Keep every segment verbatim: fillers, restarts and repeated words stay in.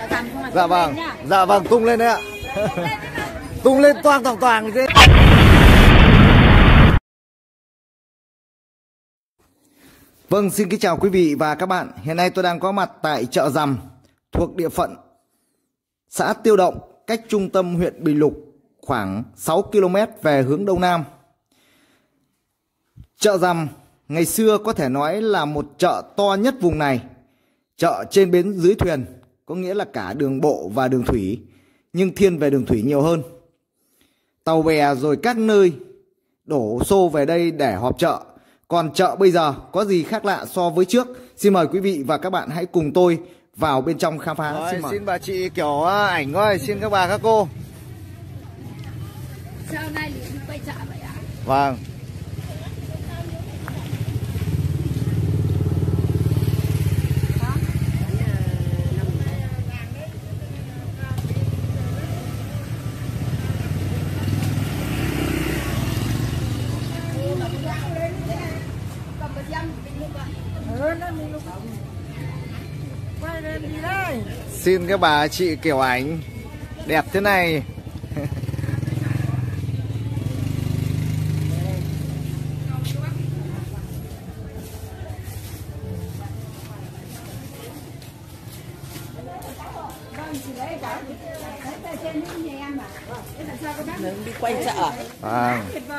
Dạ vâng, dạ vâng, tung lên đấy ạ. Tung lên toang toàng toàng thế. Vâng, xin kính chào quý vị và các bạn. Hiện nay tôi đang có mặt tại chợ Rằm thuộc địa phận xã Tiêu Động, cách trung tâm huyện Bình Lục khoảng sáu ki lô mét về hướng đông nam. Chợ Rằm ngày xưa có thể nói là một chợ to nhất vùng này. Chợ trên bến dưới thuyền, có nghĩa là cả đường bộ và đường thủy, nhưng thiên về đường thủy nhiều hơn. Tàu bè rồi các nơi đổ xô về đây để họp chợ. Còn chợ bây giờ có gì khác lạ so với trước? Xin mời quý vị và các bạn hãy cùng tôi vào bên trong khám phá. Rồi, xin, xin bà chị kiểu ảnh ơi, xin các bà các cô. Sao nay đi quay chợ vậy ạ? Vâng. Xin các bà chị kiểu ảnh đẹp thế này. Đi quay chợ. À.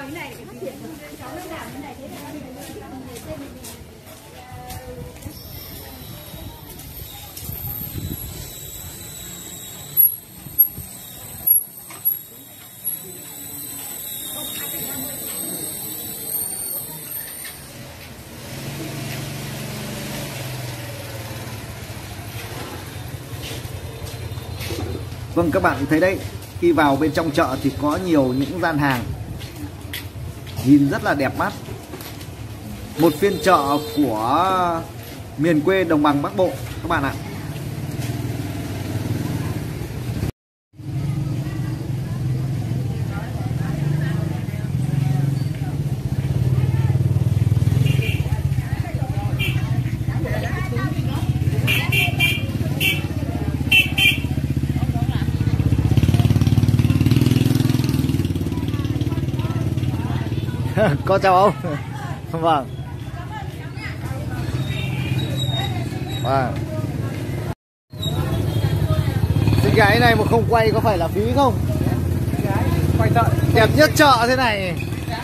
Vâng, các bạn thấy đấy, khi vào bên trong chợ thì có nhiều những gian hàng nhìn rất là đẹp mắt. Một phiên chợ của miền quê đồng bằng Bắc Bộ các bạn ạ. Có chào ông. Vâng. Vâng. Xinh gái này mà không quay có phải là phí không? Quay chợ đẹp nhất chợ thế này.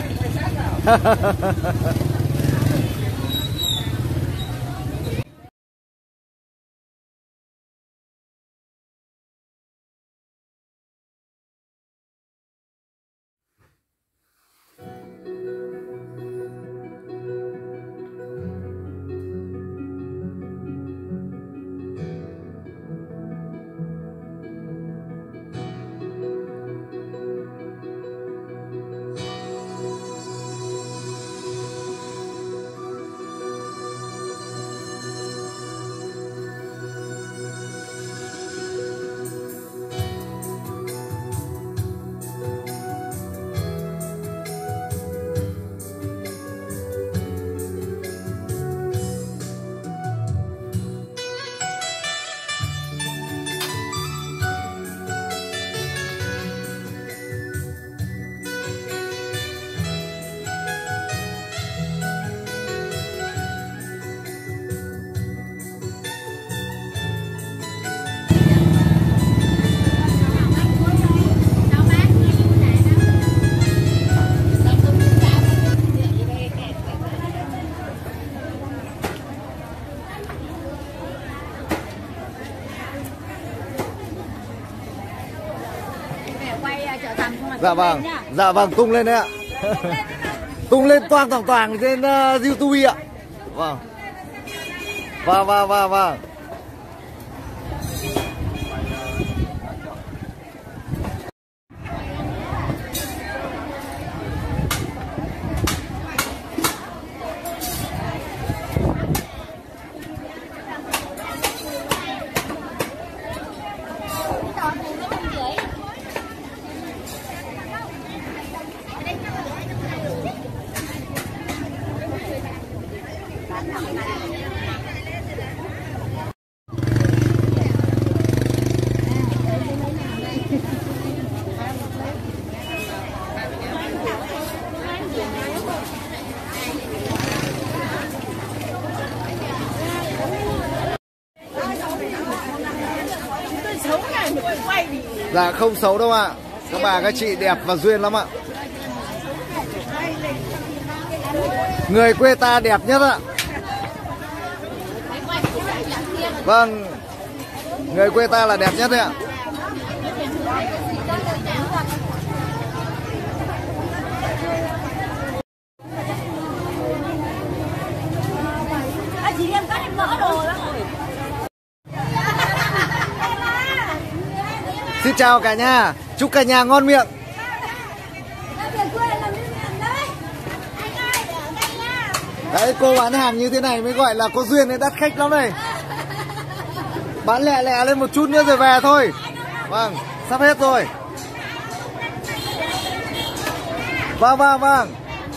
Dạ vâng, dạ vâng, tung lên đấy ạ. Tung lên toang toàng toàng trên uh, YouTube ạ. Vâng. Vâng, vâng, vâng, vâng. Dạ không xấu đâu ạ. Các bà các chị đẹp và duyên lắm ạ. Người quê ta đẹp nhất ạ. Vâng, người quê ta là đẹp nhất đấy ạ. Xin chào cả nhà, chúc cả nhà ngon miệng. Đấy, cô bán hàng như thế này mới gọi là có duyên, đấy, đắt khách lắm này. Bán lẹ lẹ lên một chút nữa rồi về thôi. Vâng, sắp hết rồi. Vâng, vâng, vâng.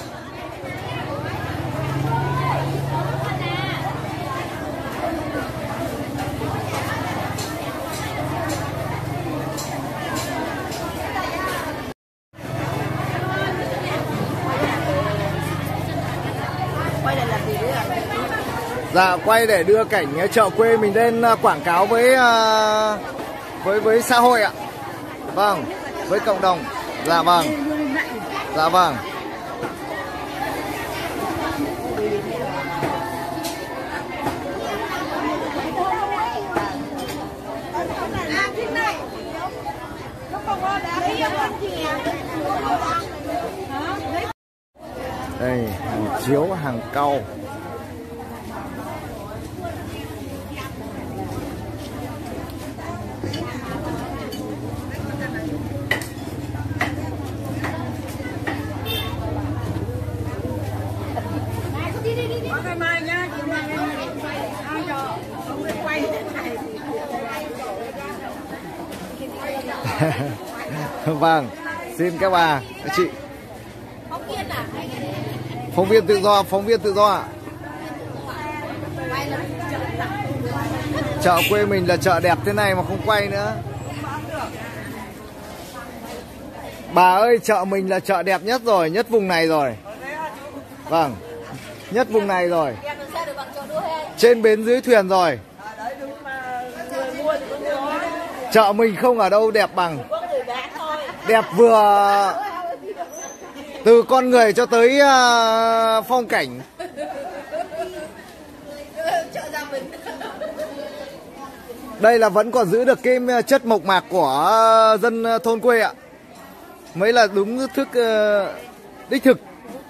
Dạ, quay để đưa cảnh chợ quê mình lên quảng cáo với với với xã hội ạ. Vâng, với cộng đồng. Dạ vâng. Dạ vâng. Đây, hàng chiếu, hàng cau. Vâng, xin các bà, các chị. Phóng viên tự do, phóng viên tự do ạ. Chợ quê mình là chợ đẹp thế này mà không quay nữa. Bà ơi, chợ mình là chợ đẹp nhất rồi, nhất vùng này rồi. Vâng, nhất vùng này rồi. Trên bến dưới thuyền rồi. Chợ mình không ở đâu đẹp bằng. Đẹp vừa từ con người cho tới uh, phong cảnh. Đây là vẫn còn giữ được cái chất mộc mạc của dân thôn quê ạ. Mới là đúng thức uh, đích thực.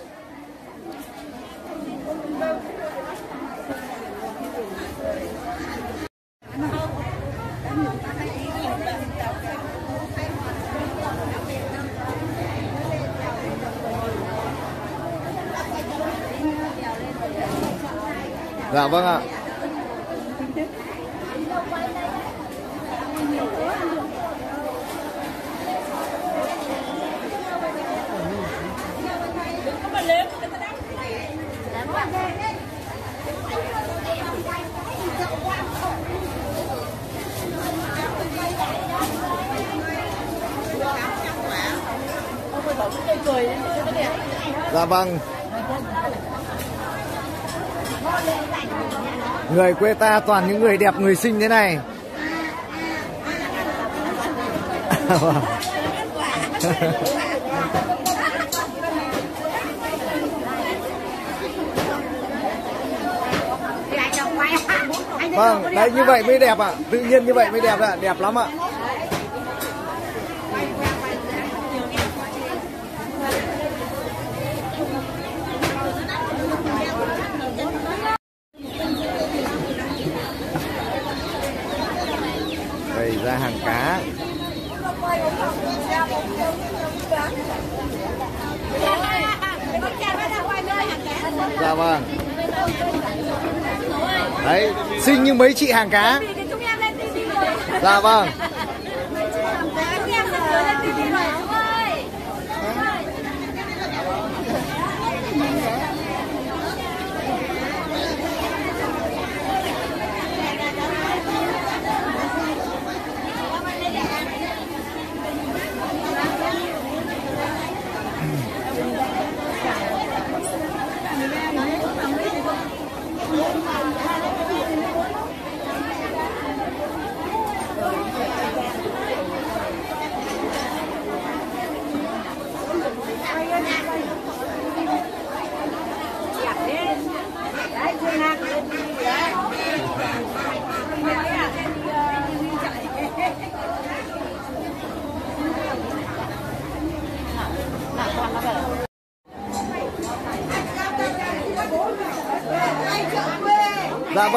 Dạ vâng ạ. Dạ vâng. Người quê ta toàn những người đẹp, người xinh thế này. Vâng, đấy như vậy mới đẹp ạ. À. Tự nhiên như vậy mới đẹp ạ. À. Đẹp lắm ạ. À. Đây ra hàng cá. Dạ vâng. Đấy, xinh như mấy chị hàng cá. Dạ vâng.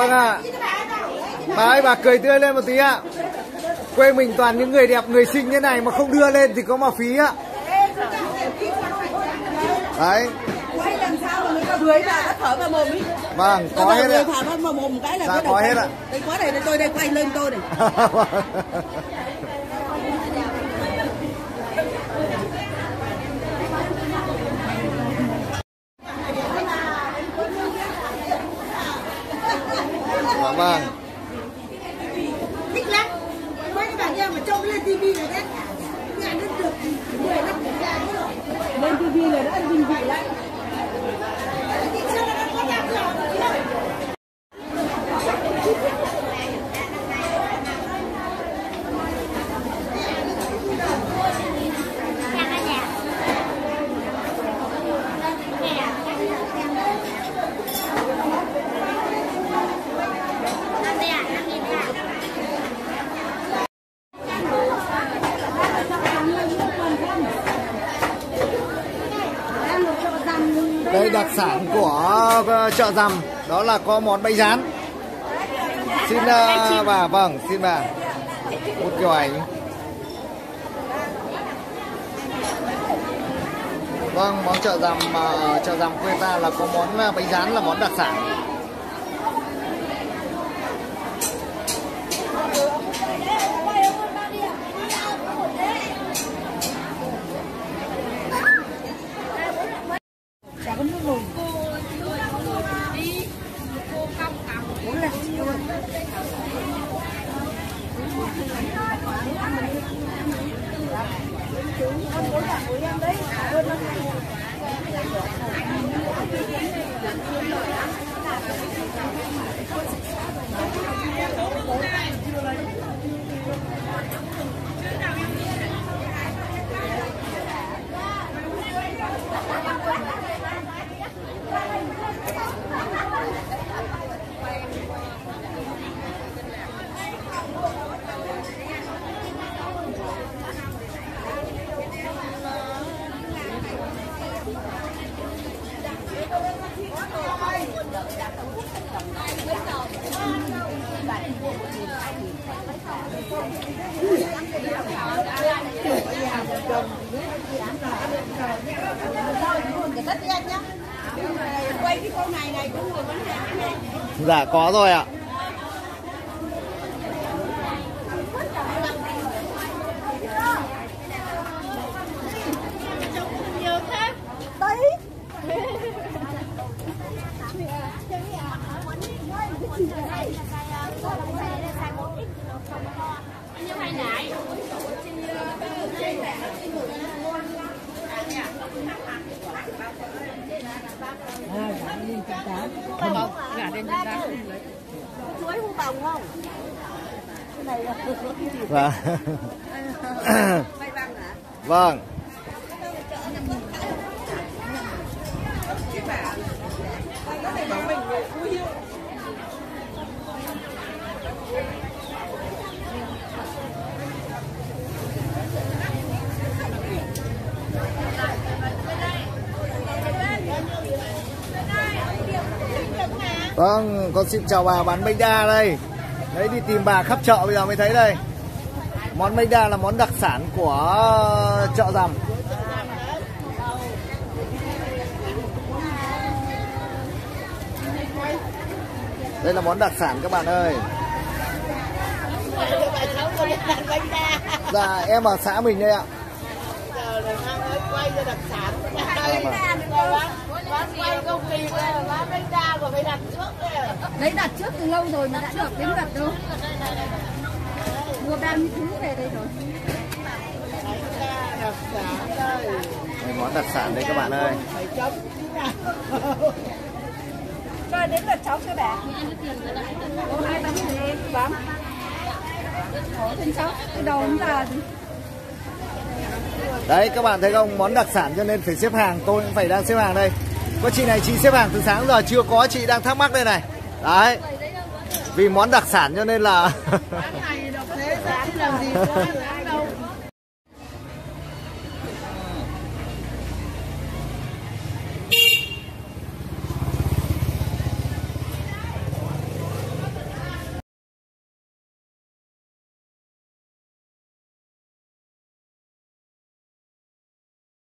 Vâng ạ. À. Bà ơi, bà cười tươi lên một tí ạ. Quê mình toàn những người đẹp, người xinh như này mà không đưa lên thì có mà phí ạ. Đấy. Quay làm sao mà người ta bưởi là nó thở vào mồm ý. Vâng, có hết ạ. Thở vào mồm một cái là dạ, có hết ạ. Đây có đây, tôi đây quay lên tôi này. Vâng. Thích lắm. Mấy các bạn em mà trông lên tivi này đấy. Nhà nó được mười năm rồi. Lên tivi này đã ăn vinh vị lắm. Đây đặc sản của chợ Rằm đó là có món bánh rán. Xin uh, bà, vâng, xin bà một kiểu ảnh. Vâng, món chợ Rằm uh, chợ Rằm quê ta là có món bánh rán là món đặc sản. Quay cái con này này cũng người bán hàng này. Dạ có rồi ạ. Nhiều thế. Đấy. Không, gà đen trên đá. Chuối mua bồng không? Cái này là Vâng. Vâng. Vâng, con xin chào bà bán bánh đa đây. Đấy, đi tìm bà khắp chợ bây giờ mới thấy đây. Món bánh đa là món đặc sản của chợ Rằm. Đây là món đặc sản các bạn ơi. Dạ, em ở xã mình đây ạ. quay cho đặc sản. Bán quay không kịp, bán bánh đa còn phải đặt trước đấy. Đấy đặt trước từ lâu rồi mà đã được đến đặt đâu. Mua bao nhiêu thứ về đây rồi. Bánh đa đặc sản đây. Đây, món đặc sản đây các bạn ơi. Phải chấm. Cho đến lượt cháu chưa bà? Có hai bánh này em bấm. Ủa trên cháu, cái đầu chúng ta Đấy các bạn thấy không, món đặc sản cho nên phải xếp hàng, tôi cũng phải đang xếp hàng đây. Có chị này chị xếp hàng từ sáng giờ chưa có, chị đang thắc mắc đây này. Đấy. Vì món đặc sản cho nên là Bán này độc thế sáng làm gì có ai